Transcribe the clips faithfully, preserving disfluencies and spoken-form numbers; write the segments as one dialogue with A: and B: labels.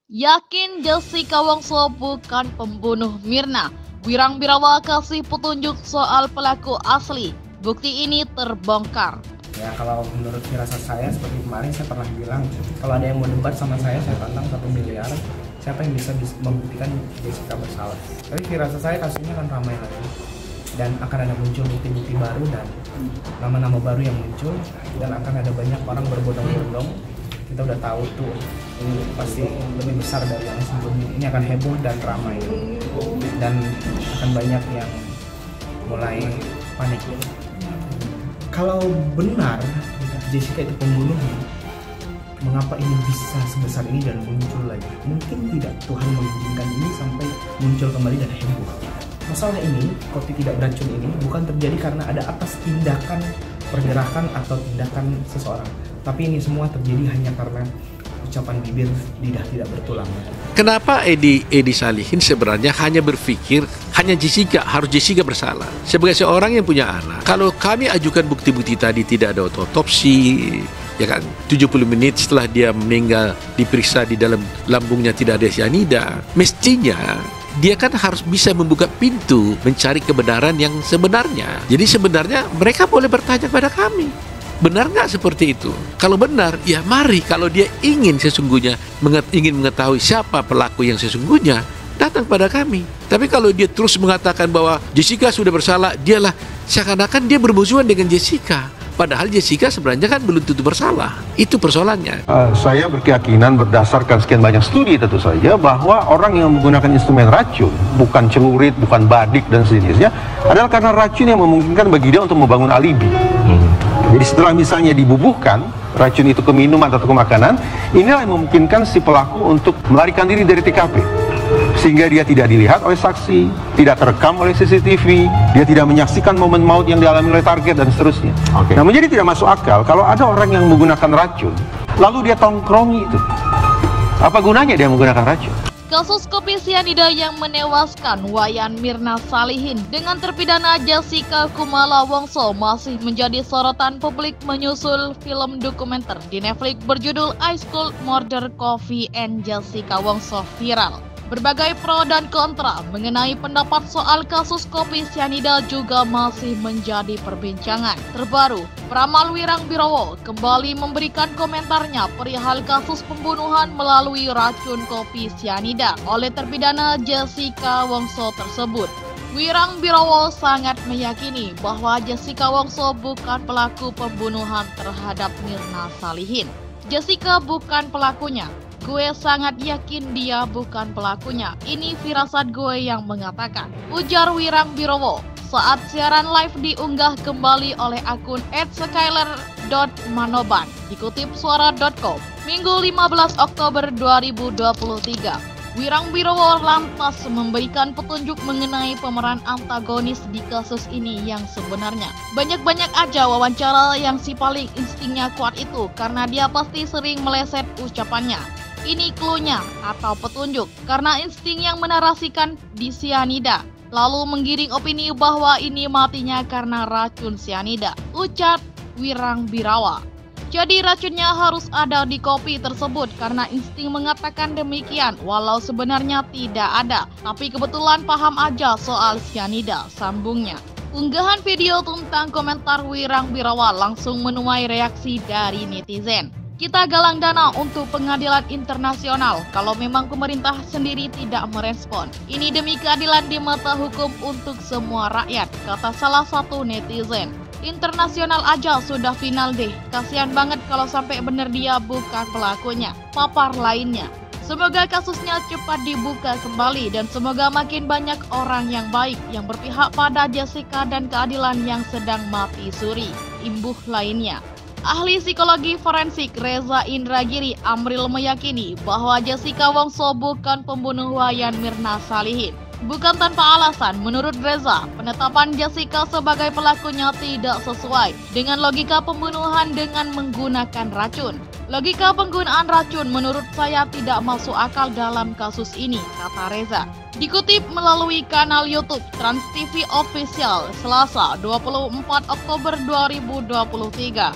A: Yakin Jessica Wongso bukan pembunuh Mirna? Wirang Birawa kasih petunjuk soal pelaku asli. Bukti ini terbongkar.
B: Ya, kalau menurut firasat saya, seperti kemarin saya pernah bilang, kalau ada yang mau debat sama saya, saya tantang satu miliar. Siapa yang bisa membuktikan Jessica bersalah? Tapi firasat saya kasusnya akan ramai lagi, dan akan ada muncul bukti-bukti baru dan nama-nama baru yang muncul, dan akan ada banyak orang berbondong-bondong. Kita udah tahu tuh, ini pasti lebih besar dari yang sebelumnya. Ini akan heboh dan ramai, dan akan banyak yang mulai panik. Kalau benar Jessica itu pembunuhnya, mengapa ini bisa sebesar ini dan muncul lagi? Mungkin tidak Tuhan mengizinkan ini sampai muncul kembali dan heboh. Masalah ini, kopi tidak beracun ini, bukan terjadi karena ada atas tindakan, pergerakan atau tindakan seseorang. Tapi ini semua terjadi hanya karena ucapan bibir, lidah tidak bertulang.
C: Kenapa Edi Edi Salihin sebenarnya hanya berpikir hanya Jessica, harus Jessica bersalah? Sebagai seorang yang punya anak, kalau kami ajukan bukti-bukti tadi, tidak ada otopsi, ya kan, tujuh puluh menit setelah dia meninggal diperiksa di dalam lambungnya tidak ada cyanida, mestinya dia kan harus bisa membuka pintu mencari kebenaran yang sebenarnya. Jadi sebenarnya mereka boleh bertanya kepada kami, benar nggak seperti itu? Kalau benar, ya mari. Kalau dia ingin sesungguhnya menget, ingin mengetahui siapa pelaku yang sesungguhnya, datang pada kami. Tapi kalau dia terus mengatakan bahwa Jessica sudah bersalah, dialah seakan-akan dia bermusuhan dengan Jessica. Padahal Jessica sebenarnya kan belum tentu bersalah. Itu persoalannya.
D: Uh, saya berkeyakinan berdasarkan sekian banyak studi tentu saja bahwa orang yang menggunakan instrumen racun, bukan celurit, bukan badik dan sejenisnya, adalah karena racun yang memungkinkan bagi dia untuk membangun alibi. Hmm. Jadi setelah misalnya dibubuhkan racun itu ke minuman atau ke makanan, inilah yang memungkinkan si pelaku untuk melarikan diri dari T K P. Sehingga dia tidak dilihat oleh saksi, tidak terekam oleh C C T V, dia tidak menyaksikan momen maut yang dialami oleh target dan seterusnya. Okay. Nah, menjadi tidak masuk akal kalau ada orang yang menggunakan racun, lalu dia tongkrongi itu. Apa gunanya dia menggunakan racun?
A: Kasus kopi sianida yang menewaskan Wayan Mirna Salihin dengan terpidana Jessica Kumala Wongso masih menjadi sorotan publik menyusul film dokumenter di Netflix berjudul I School Murder Coffee and Jessica Wongso viral. Berbagai pro dan kontra mengenai pendapat soal kasus kopi sianida juga masih menjadi perbincangan. Terbaru, peramal Wirang Birawa kembali memberikan komentarnya perihal kasus pembunuhan melalui racun kopi sianida oleh terpidana Jessica Wongso tersebut. Wirang Birawa sangat meyakini bahwa Jessica Wongso bukan pelaku pembunuhan terhadap Mirna Salihin. Jessica bukan pelakunya. Gue sangat yakin dia bukan pelakunya. Ini firasat gue yang mengatakan, ujar Wirang Birawa saat siaran live diunggah kembali oleh akun et skyler dot manoban dikutip suara dot com Minggu lima belas Oktober dua ribu dua puluh tiga. Wirang Birawa lantas memberikan petunjuk mengenai pemeran antagonis di kasus ini yang sebenarnya. Banyak-banyak aja wawancara yang si paling instingnya kuat itu karena dia pasti sering meleset ucapannya. Ini cluenya atau petunjuk karena insting yang menarasikan di sianida lalu menggiring opini bahwa ini matinya karena racun sianida, ucap Wirang Birawa. Jadi racunnya harus ada di kopi tersebut karena insting mengatakan demikian walau sebenarnya tidak ada. Tapi kebetulan paham aja soal sianida, sambungnya. Unggahan video tentang komentar Wirang Birawa langsung menuai reaksi dari netizen. Kita galang dana untuk pengadilan internasional kalau memang pemerintah sendiri tidak merespon. Ini demi keadilan di mata hukum untuk semua rakyat, kata salah satu netizen. Internasional aja sudah final deh, kasihan banget kalau sampai bener dia bukan pelakunya, papar lainnya. Semoga kasusnya cepat dibuka kembali dan semoga makin banyak orang yang baik yang berpihak pada Jessica dan keadilan yang sedang mati suri, imbuh lainnya. Ahli psikologi forensik Reza Indragiri Amril meyakini bahwa Jessica Wongso bukan pembunuh Wayan Mirna Salihin. Bukan tanpa alasan, menurut Reza, penetapan Jessica sebagai pelakunya tidak sesuai dengan logika pembunuhan dengan menggunakan racun. Logika penggunaan racun menurut saya tidak masuk akal dalam kasus ini, kata Reza. Dikutip melalui kanal YouTube Trans T V Official Selasa dua puluh empat Oktober dua ribu dua puluh tiga.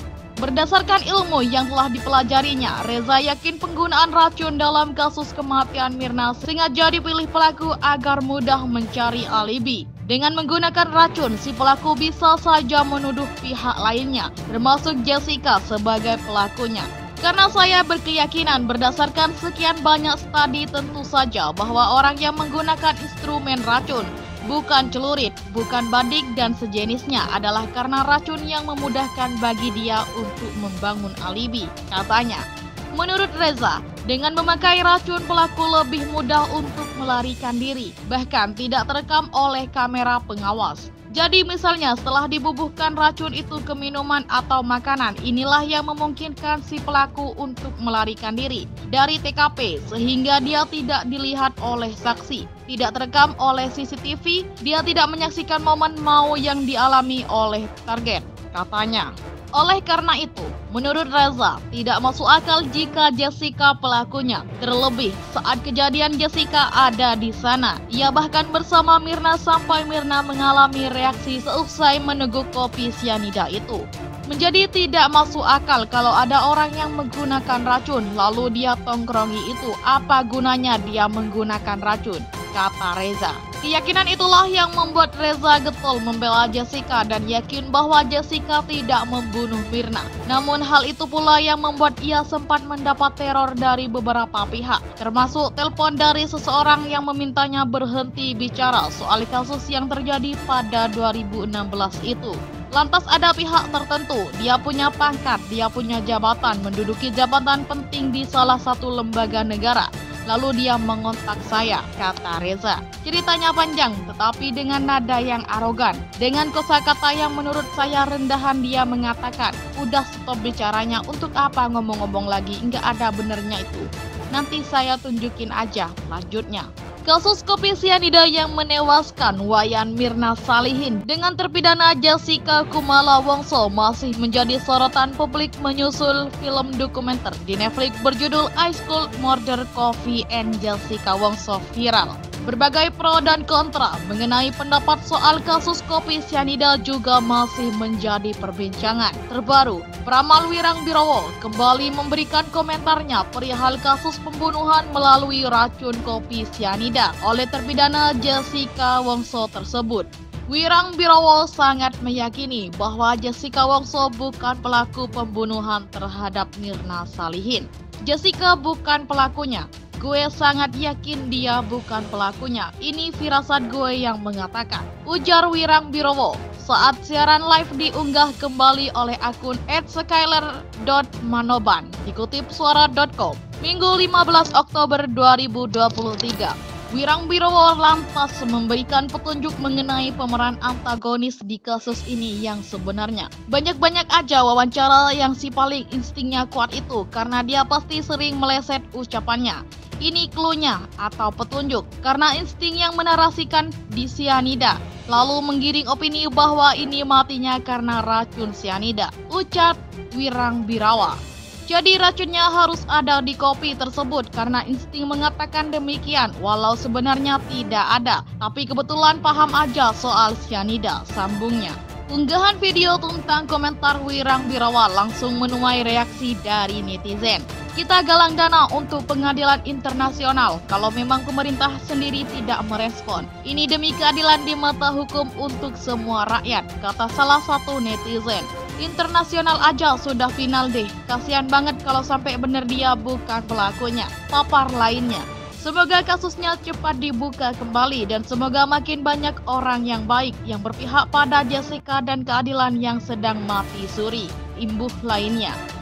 A: Berdasarkan ilmu yang telah dipelajarinya, Reza yakin penggunaan racun dalam kasus kematian Mirna sengaja dipilih pelaku agar mudah mencari alibi. Dengan menggunakan racun, si pelaku bisa saja menuduh pihak lainnya, termasuk Jessica sebagai pelakunya. Karena saya berkeyakinan berdasarkan sekian banyak studi tentu saja bahwa orang yang menggunakan instrumen racun, bukan celurit, bukan badik dan sejenisnya adalah karena racun yang memudahkan bagi dia untuk membangun alibi, katanya. Menurut Reza, dengan memakai racun pelaku lebih mudah untuk melarikan diri, bahkan tidak terekam oleh kamera pengawas. Jadi misalnya setelah dibubuhkan racun itu ke minuman atau makanan, inilah yang memungkinkan si pelaku untuk melarikan diri dari T K P sehingga dia tidak dilihat oleh saksi, tidak terekam oleh C C T V, dia tidak menyaksikan momen mau yang dialami oleh target, katanya. Oleh karena itu, menurut Reza, tidak masuk akal jika Jessica pelakunya. Terlebih saat kejadian Jessica ada di sana. Ia bahkan bersama Mirna sampai Mirna mengalami reaksi seusai meneguk kopi sianida itu. Menjadi tidak masuk akal kalau ada orang yang menggunakan racun lalu dia tongkrongi itu. Apa gunanya dia menggunakan racun? Kata Reza. Keyakinan itulah yang membuat Reza getol membela Jessica dan yakin bahwa Jessica tidak membunuh Mirna. Namun hal itu pula yang membuat ia sempat mendapat teror dari beberapa pihak, termasuk telepon dari seseorang yang memintanya berhenti bicara soal kasus yang terjadi pada dua ribu enam belas itu. Lantas ada pihak tertentu, dia punya pangkat, dia punya jabatan, menduduki jabatan penting di salah satu lembaga negara. Lalu dia mengontak saya, kata Reza. Ceritanya panjang, tetapi dengan nada yang arogan. Dengan kosakata yang menurut saya rendahan, dia mengatakan, udah stop bicaranya, untuk apa ngomong-ngomong lagi, nggak ada benernya itu. Nanti saya tunjukin aja, lanjutnya. Kasus kopi sianida yang menewaskan Wayan Mirna Salihin dengan terpidana Jessica Kumala Wongso masih menjadi sorotan publik menyusul film dokumenter di Netflix berjudul I School Murder Coffee and Jessica Wongso viral. Berbagai pro dan kontra mengenai pendapat soal kasus kopi sianida juga masih menjadi perbincangan. Terbaru, Pramal Wirangbirowo kembali memberikan komentarnya perihal kasus pembunuhan melalui racun kopi sianida oleh terpidana Jessica Wongso tersebut. Wirangbirowo sangat meyakini bahwa Jessica Wongso bukan pelaku pembunuhan terhadap Mirna Salihin. Jessica bukan pelakunya. Gue sangat yakin dia bukan pelakunya. Ini firasat gue yang mengatakan, ujar Wirangbirowo saat siaran live diunggah kembali oleh akun et skyler dot manoban dikutip suara dot com Minggu lima belas Oktober dua ribu dua puluh tiga. Wirangbirowo lantas memberikan petunjuk mengenai pemeran antagonis di kasus ini yang sebenarnya. Banyak-banyak aja wawancara yang si paling instingnya kuat itu karena dia pasti sering meleset ucapannya. Ini cluenya atau petunjuk karena insting yang menarasikan di sianida lalu menggiring opini bahwa ini matinya karena racun sianida, ucap Wirangbirowo. Jadi racunnya harus ada di kopi tersebut karena insting mengatakan demikian walau sebenarnya tidak ada. Tapi kebetulan paham aja soal sianida, sambungnya. Unggahan video tentang komentar Wirangbirowo langsung menuai reaksi dari netizen. Kita galang dana untuk pengadilan internasional kalau memang pemerintah sendiri tidak merespon. Ini demi keadilan di mata hukum untuk semua rakyat, kata salah satu netizen. Internasional aja sudah final deh, kasihan banget kalau sampai bener dia bukan pelakunya, papar lainnya. Semoga kasusnya cepat dibuka kembali dan semoga makin banyak orang yang baik yang berpihak pada Jessica dan keadilan yang sedang mati suri, imbuh lainnya.